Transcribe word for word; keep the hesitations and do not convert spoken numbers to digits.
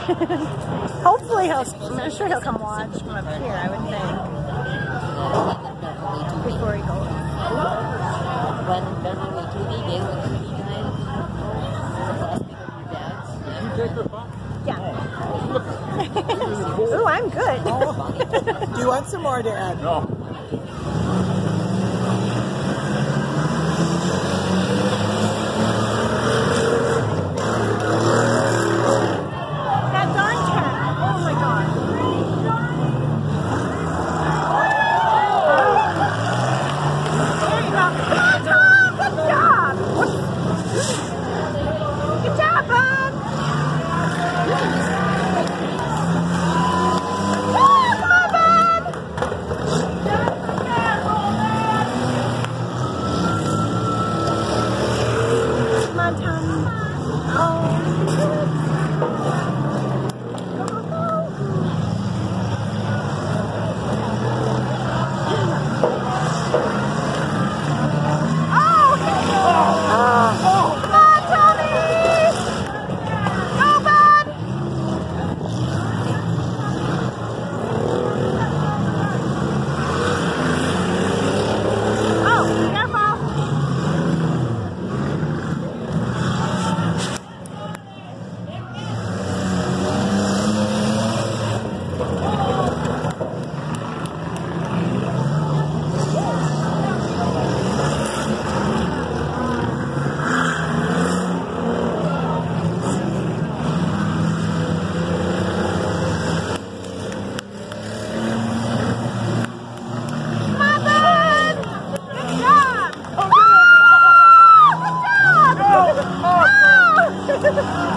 Hopefully he'll, I'm sure he'll come watch from up here, I would think. Before he goes. When there's only two D days with the three guys, the last Yeah. Ooh, I'm good. Do you want some more, Dad? No. That darn cat. Oh my god. There you go. Come on, Tom. Good job. Good job, bud. Oh!